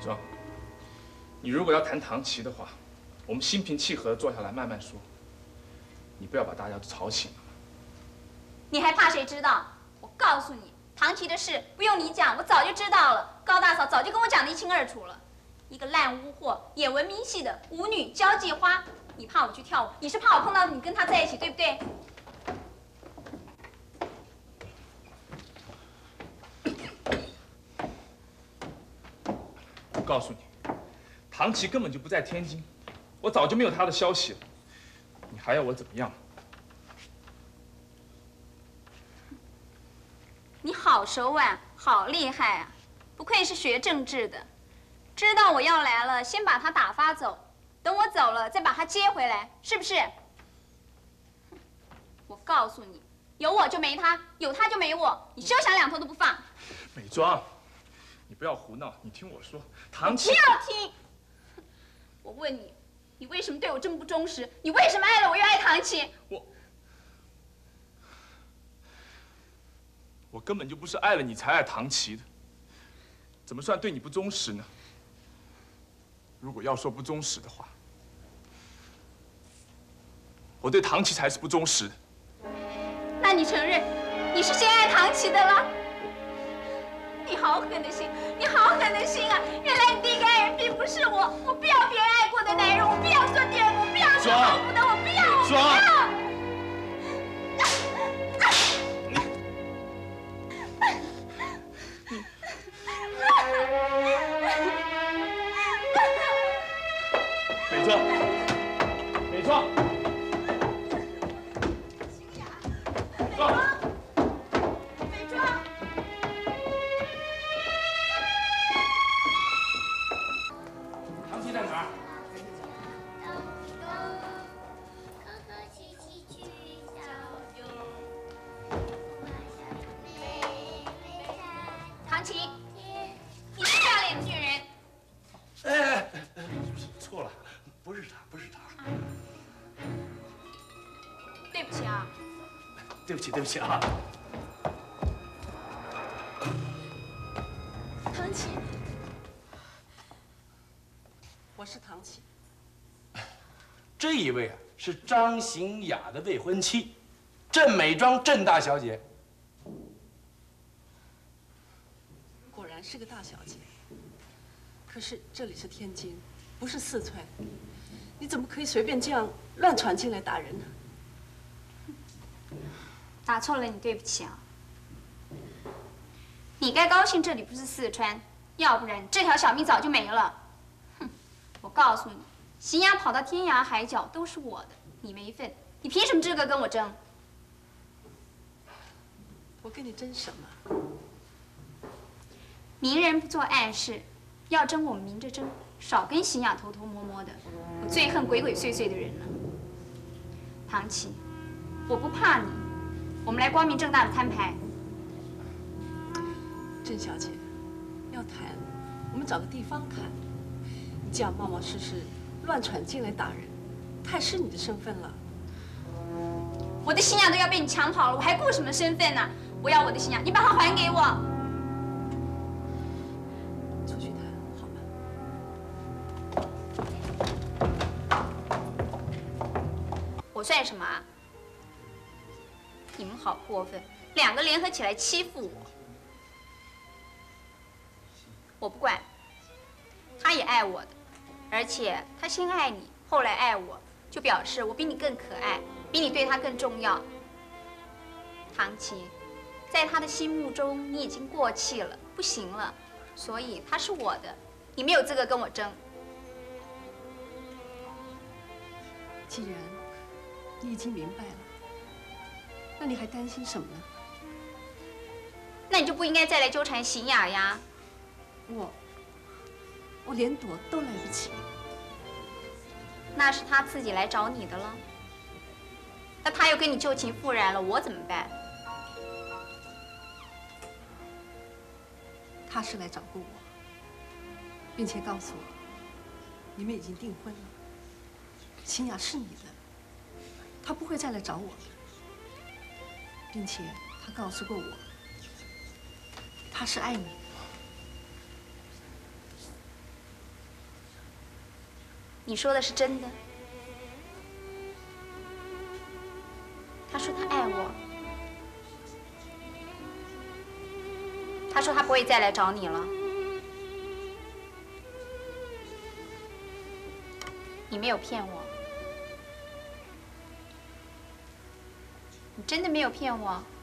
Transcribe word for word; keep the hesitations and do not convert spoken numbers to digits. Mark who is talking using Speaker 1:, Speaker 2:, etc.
Speaker 1: 庄，你如果要谈唐琪的话，我们心平气和的坐下来慢慢说。你不要把大家都吵醒了。
Speaker 2: 你还怕谁知道？我告诉你，唐琪的事不用你讲，我早就知道了。高大嫂早就跟我讲得一清二楚了。一个烂巫货，演文明戏的舞女交际花，你怕我去跳舞，你是怕我碰到你跟他在一起，对不对？
Speaker 1: 我告诉你，唐琪根本就不在天津，我早就没有他的消息了。你还要我怎么样？
Speaker 2: 你好手腕，好厉害啊！不愧是学政治的，知道我要来了，先把他打发走，等我走了再把他接回来，是不是？我告诉你，有我就没他，有他就没我，你休想两头都不放。
Speaker 1: 美庄，你不要胡闹，你听我说，唐琪。
Speaker 2: 不要听！我问你，你为什么对我这么不忠实？你为什么爱了我又爱唐琪？
Speaker 1: 我。 我根本就不是爱了你才爱唐琪的，怎么算对你不忠实呢？如果要说不忠实的话，我对唐琪才是不忠实的。
Speaker 2: 那你承认你是先爱唐琪的了？你好狠的心，你好狠的心啊！原来你第一个爱人并不是我，我不要别人爱过的男人，我不要做第二个，我不要做后母的，我不要，我不要。
Speaker 1: 美庄，美庄，庄，
Speaker 2: 美庄，
Speaker 1: 唐琪在哪儿？
Speaker 2: 唐琪，你是这样脸的女人。
Speaker 3: 哎，错了，不是他，不是他。
Speaker 2: 对不起啊。
Speaker 3: 对不起，对不起啊。
Speaker 4: 唐琪，我是唐琪。
Speaker 3: 这一位啊，是张行雅的未婚妻，郑美庄，郑大小姐。
Speaker 4: 果然是个大小姐，可是这里是天津，不是四川，你怎么可以随便这样乱闯进来打人呢？
Speaker 2: 打错了，你对不起啊。你该高兴这里不是四川，要不然这条小命早就没了。哼，我告诉你，行雅跑到天涯海角都是我的，你没份，你凭什么资格跟我争？
Speaker 4: 我跟你争什么？
Speaker 2: 明人不做暗事，要争我们明着争，少跟行雅偷偷摸摸的。我最恨鬼鬼祟祟的人了。唐琪，我不怕你，我们来光明正大的摊牌。
Speaker 4: 郑小姐，要谈，我们找个地方谈。你这样冒冒失失、乱闯进来打人，太失你的身份了。
Speaker 2: 我的行雅都要被你抢跑了，我还顾什么身份呢？我要我的行雅，你把它还给我。 我算什么啊？你们好过分，两个联合起来欺负我。我不管，他也爱我的，而且他先爱你，后来爱我，就表示我比你更可爱，比你对他更重要。唐琪，在他的心目中你已经过气了，不行了，所以他是我的，你没有资格跟我争。
Speaker 4: 既然 你已经明白了，那你还担心什么呢？
Speaker 2: 那你就不应该再来纠缠行雅呀。
Speaker 4: 我，我连躲都来不及。
Speaker 2: 那是他自己来找你的了。那他又跟你旧情复燃了，我怎么办？
Speaker 4: 他是来找过我，并且告诉我，你们已经订婚了，行雅是你的。 他不会再来找我了，并且他告诉过我，他是爱你的。
Speaker 2: 你说的是真的？他说他爱我，他说他不会再来找你了。你没有骗我，你真的没有骗我。